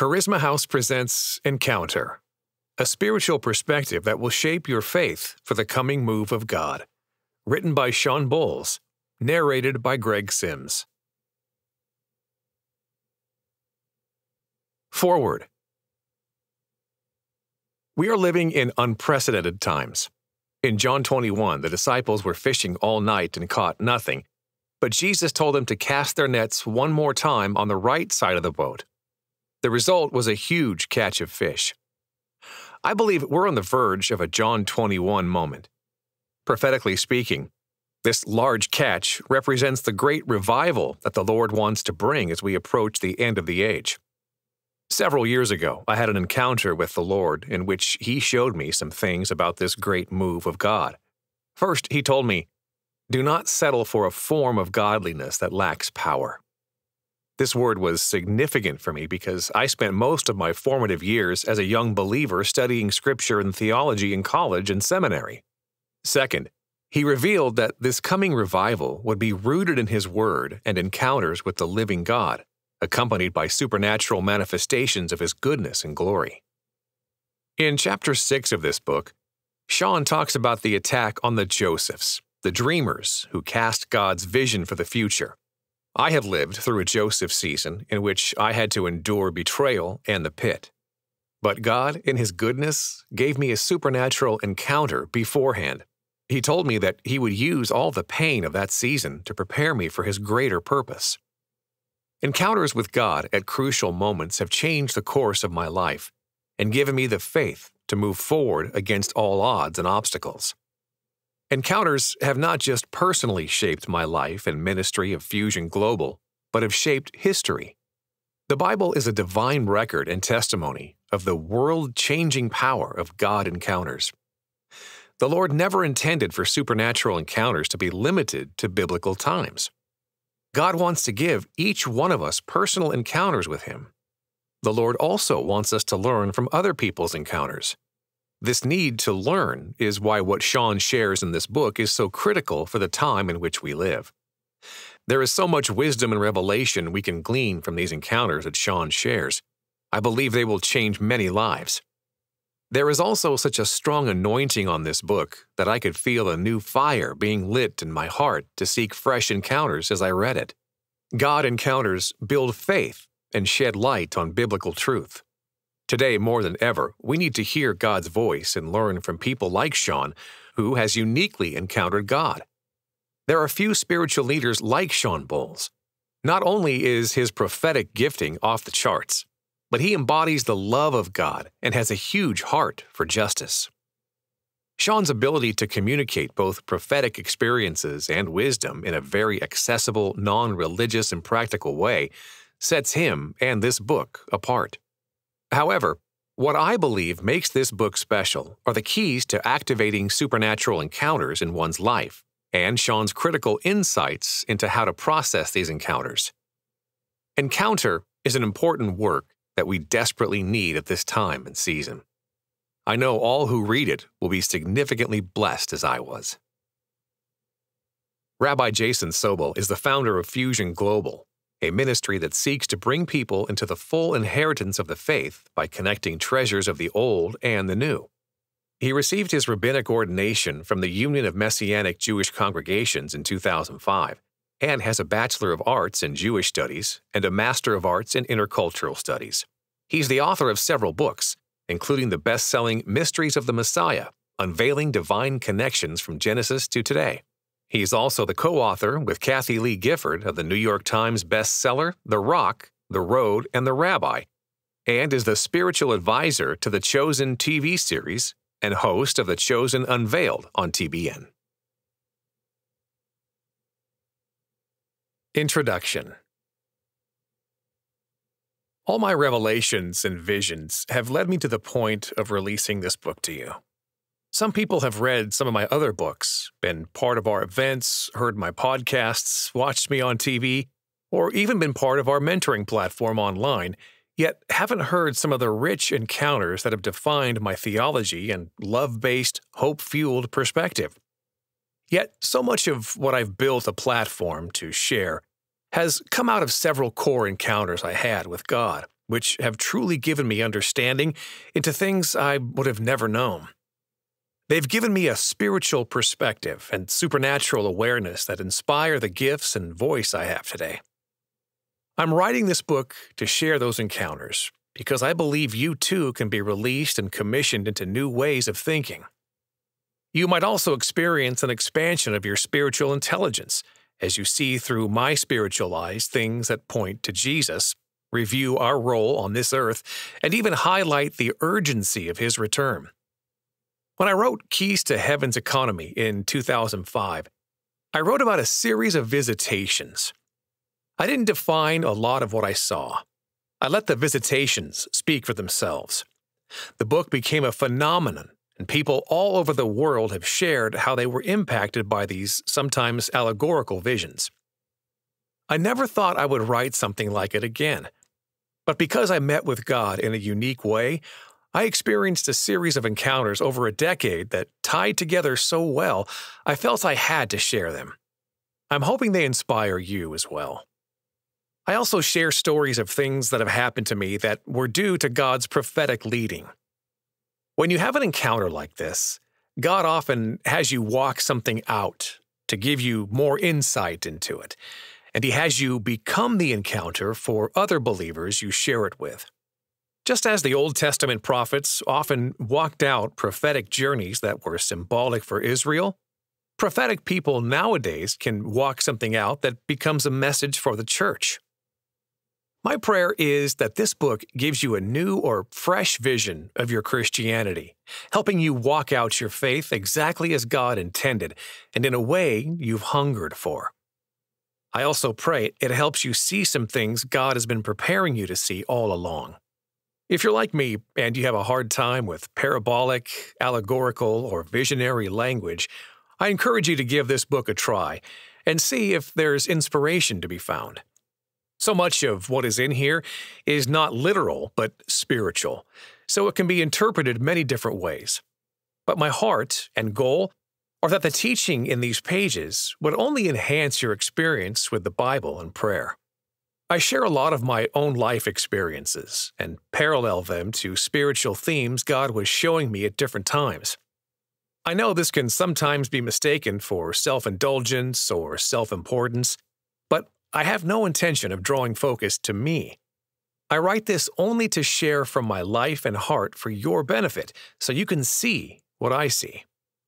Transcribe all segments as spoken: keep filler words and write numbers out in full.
Charisma House presents Encounter, a spiritual perspective that will shape your faith for the coming move of God. Written by Shawn Bolz, narrated by Greg Sims. Forward. We are living in unprecedented times. In John twenty-one, the disciples were fishing all night and caught nothing, but Jesus told them to cast their nets one more time on the right side of the boat. The result was a huge catch of fish. I believe we're on the verge of a John twenty-one moment. Prophetically speaking, this large catch represents the great revival that the Lord wants to bring as we approach the end of the age. Several years ago, I had an encounter with the Lord in which He showed me some things about this great move of God. First, He told me, "Do not settle for a form of godliness that lacks power." This word was significant for me because I spent most of my formative years as a young believer studying Scripture and theology in college and seminary. Second, He revealed that this coming revival would be rooted in His Word and encounters with the living God, accompanied by supernatural manifestations of His goodness and glory. In chapter six of this book, Shawn talks about the attack on the Josephs, the dreamers who cast God's vision for the future. I have lived through a Joseph season in which I had to endure betrayal and the pit. But God, in His goodness, gave me a supernatural encounter beforehand. He told me that He would use all the pain of that season to prepare me for His greater purpose. Encounters with God at crucial moments have changed the course of my life and given me the faith to move forward against all odds and obstacles. Encounters have not just personally shaped my life and ministry of Fusion Global, but have shaped history. The Bible is a divine record and testimony of the world-changing power of God encounters. The Lord never intended for supernatural encounters to be limited to biblical times. God wants to give each one of us personal encounters with Him. The Lord also wants us to learn from other people's encounters. This need to learn is why what Shawn shares in this book is so critical for the time in which we live. There is so much wisdom and revelation we can glean from these encounters that Shawn shares. I believe they will change many lives. There is also such a strong anointing on this book that I could feel a new fire being lit in my heart to seek fresh encounters as I read it. God encounters build faith and shed light on biblical truth. Today, more than ever, we need to hear God's voice and learn from people like Shawn, who has uniquely encountered God. There are few spiritual leaders like Shawn Bolz. Not only is his prophetic gifting off the charts, but he embodies the love of God and has a huge heart for justice. Shawn's ability to communicate both prophetic experiences and wisdom in a very accessible, non-religious, and practical way sets him and this book apart. However, what I believe makes this book special are the keys to activating supernatural encounters in one's life, and Shawn's critical insights into how to process these encounters. Encounter is an important work that we desperately need at this time and season. I know all who read it will be significantly blessed as I was. Rabbi Jason Sobel is the founder of Fusion Global, a ministry that seeks to bring people into the full inheritance of the faith by connecting treasures of the old and the new. He received his rabbinic ordination from the Union of Messianic Jewish Congregations in two thousand five and has a Bachelor of Arts in Jewish Studies and a Master of Arts in Intercultural Studies. He's the author of several books, including the best-selling Mysteries of the Messiah, Unveiling Divine Connections from Genesis to Today. He's also the co-author with Kathy Lee Gifford of the New York Times bestseller The Rock, The Road, and The Rabbi, and is the spiritual advisor to the Chosen T V series and host of The Chosen Unveiled on T B N. Introduction. All my revelations and visions have led me to the point of releasing this book to you. Some people have read some of my other books, been part of our events, heard my podcasts, watched me on T V, or even been part of our mentoring platform online, yet haven't heard some of the rich encounters that have defined my theology and love-based, hope-fueled perspective. Yet so much of what I've built a platform to share has come out of several core encounters I had with God, which have truly given me understanding into things I would have never known. They've given me a spiritual perspective and supernatural awareness that inspire the gifts and voice I have today. I'm writing this book to share those encounters because I believe you too can be released and commissioned into new ways of thinking. You might also experience an expansion of your spiritual intelligence as you see through my spiritual eyes things that point to Jesus, review our role on this earth, and even highlight the urgency of His return. When I wrote Keys to Heaven's Economy in two thousand five, I wrote about a series of visitations. I didn't define a lot of what I saw. I let the visitations speak for themselves. The book became a phenomenon, and people all over the world have shared how they were impacted by these sometimes allegorical visions. I never thought I would write something like it again. But because I met with God in a unique way, I experienced a series of encounters over a decade that tied together so well, I felt I had to share them. I'm hoping they inspire you as well. I also share stories of things that have happened to me that were due to God's prophetic leading. When you have an encounter like this, God often has you walk something out to give you more insight into it, and He has you become the encounter for other believers you share it with. Just as the Old Testament prophets often walked out prophetic journeys that were symbolic for Israel, prophetic people nowadays can walk something out that becomes a message for the church. My prayer is that this book gives you a new or fresh vision of your Christianity, helping you walk out your faith exactly as God intended and in a way you've hungered for. I also pray it helps you see some things God has been preparing you to see all along. If you're like me and you have a hard time with parabolic, allegorical, or visionary language, I encourage you to give this book a try and see if there's inspiration to be found. So much of what is in here is not literal, but spiritual, so it can be interpreted many different ways. But my heart and goal are that the teaching in these pages would only enhance your experience with the Bible and prayer. I share a lot of my own life experiences and parallel them to spiritual themes God was showing me at different times. I know this can sometimes be mistaken for self-indulgence or self-importance, but I have no intention of drawing focus to me. I write this only to share from my life and heart for your benefit, so you can see what I see.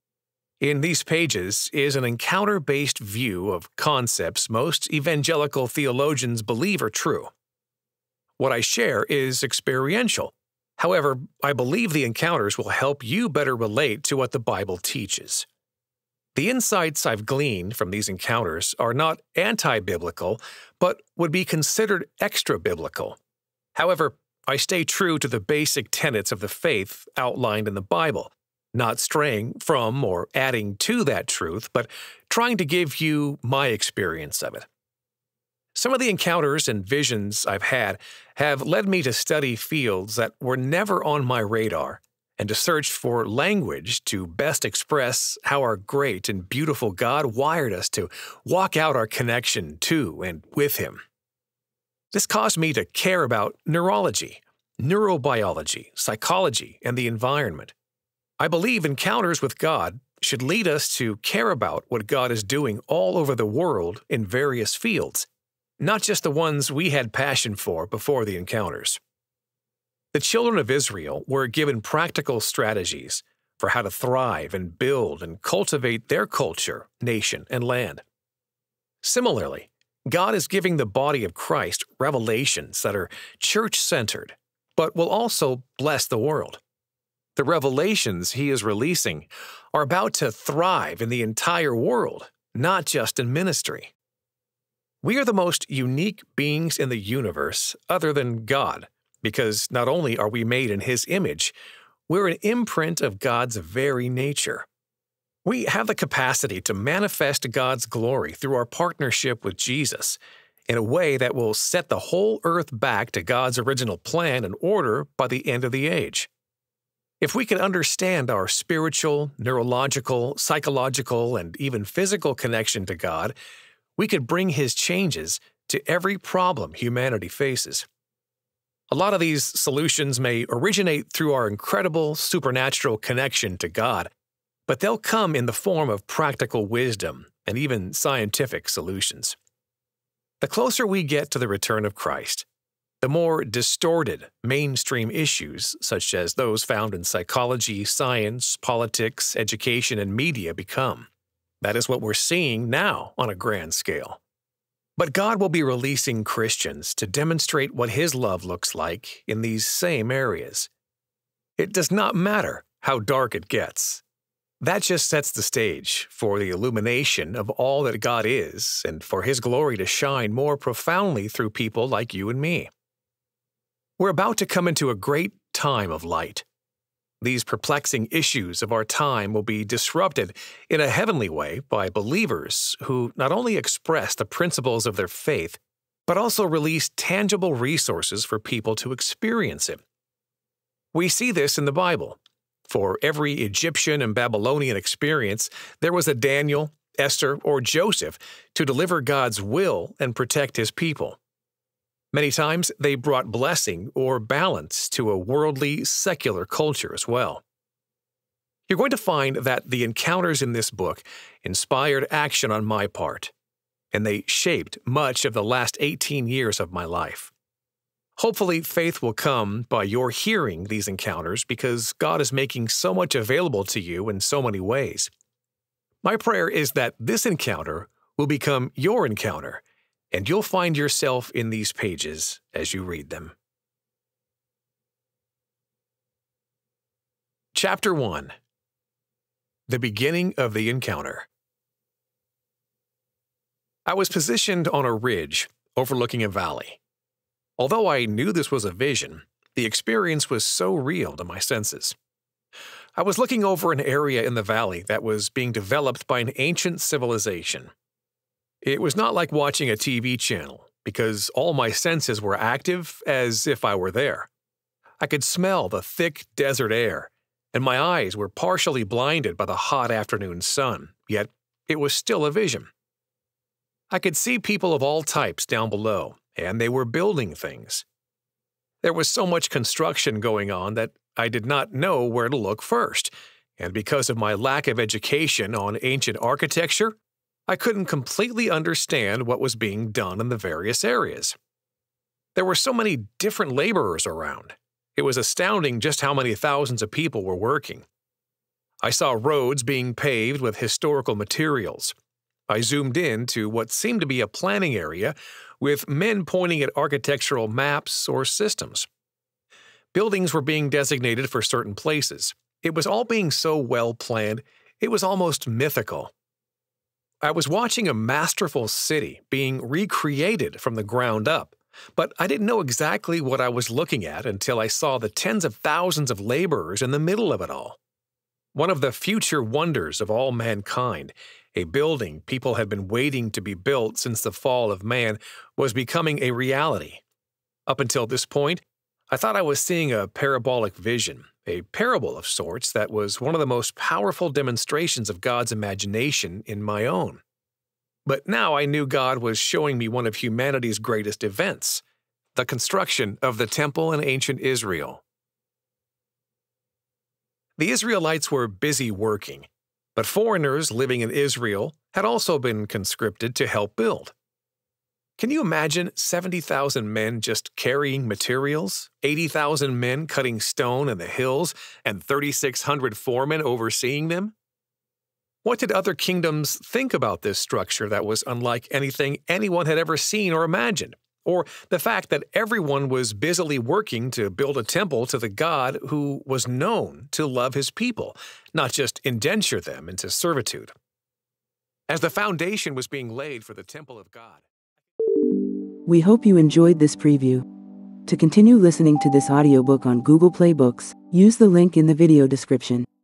In these pages is an encounter-based view of concepts most evangelical theologians believe are true. What I share is experiential. However, I believe the encounters will help you better relate to what the Bible teaches. The insights I've gleaned from these encounters are not anti-biblical, but would be considered extra-biblical. However, I stay true to the basic tenets of the faith outlined in the Bible, not straying from or adding to that truth, but trying to give you my experience of it. Some of the encounters and visions I've had have led me to study fields that were never on my radar, and to search for language to best express how our great and beautiful God wired us to walk out our connection to and with Him. This caused me to care about neurology, neurobiology, psychology, and the environment. I believe encounters with God should lead us to care about what God is doing all over the world in various fields, not just the ones we had passion for before the encounters. The children of Israel were given practical strategies for how to thrive and build and cultivate their culture, nation, and land. Similarly, God is giving the body of Christ revelations that are church-centered, but will also bless the world. The revelations He is releasing are about to thrive in the entire world, not just in ministry. We are the most unique beings in the universe other than God, because not only are we made in His image, we're an imprint of God's very nature. We have the capacity to manifest God's glory through our partnership with Jesus in a way that will set the whole earth back to God's original plan and order by the end of the age. If we could understand our spiritual, neurological, psychological, and even physical connection to God, we could bring His changes to every problem humanity faces. A lot of these solutions may originate through our incredible supernatural connection to God, but they'll come in the form of practical wisdom and even scientific solutions. The closer we get to the return of Christ, the more distorted mainstream issues, such as those found in psychology, science, politics, education, and media, become. That is what we're seeing now on a grand scale. But God will be releasing Christians to demonstrate what His love looks like in these same areas. It does not matter how dark it gets. That just sets the stage for the illumination of all that God is and for His glory to shine more profoundly through people like you and me. We're about to come into a great time of light. These perplexing issues of our time will be disrupted in a heavenly way by believers who not only express the principles of their faith, but also release tangible resources for people to experience it. We see this in the Bible. For every Egyptian and Babylonian experience, there was a Daniel, Esther, or Joseph to deliver God's will and protect His people. Many times, they brought blessing or balance to a worldly, secular culture as well. You're going to find that the encounters in this book inspired action on my part, and they shaped much of the last eighteen years of my life. Hopefully, faith will come by your hearing these encounters because God is making so much available to you in so many ways. My prayer is that this encounter will become your encounter, and you'll find yourself in these pages as you read them. Chapter one. The Beginning of the Encounter. I was positioned on a ridge overlooking a valley. Although I knew this was a vision, the experience was so real to my senses. I was looking over an area in the valley that was being developed by an ancient civilization. It was not like watching a T V channel, because all my senses were active as if I were there. I could smell the thick desert air, and my eyes were partially blinded by the hot afternoon sun, yet it was still a vision. I could see people of all types down below, and they were building things. There was so much construction going on that I did not know where to look first, and because of my lack of education on ancient architecture, I couldn't completely understand what was being done in the various areas. There were so many different laborers around. It was astounding just how many thousands of people were working. I saw roads being paved with historical materials. I zoomed in to what seemed to be a planning area with men pointing at architectural maps or systems. Buildings were being designated for certain places. It was all being so well planned, it was almost mythical. I was watching a masterful city being recreated from the ground up, but I didn't know exactly what I was looking at until I saw the tens of thousands of laborers in the middle of it all. One of the future wonders of all mankind, a building people had been waiting to be built since the fall of man, was becoming a reality. Up until this point, I thought I was seeing a parabolic vision, a parable of sorts that was one of the most powerful demonstrations of God's imagination in my own. But now I knew God was showing me one of humanity's greatest events, the construction of the temple in ancient Israel. The Israelites were busy working, but foreigners living in Israel had also been conscripted to help build. Can you imagine seventy thousand men just carrying materials, eighty thousand men cutting stone in the hills, and thirty-six hundred foremen overseeing them? What did other kingdoms think about this structure that was unlike anything anyone had ever seen or imagined? Or the fact that everyone was busily working to build a temple to the God who was known to love His people, not just indenture them into servitude. As the foundation was being laid for the temple of God. We hope you enjoyed this preview. To continue listening to this audiobook on Google Play Books, use the link in the video description.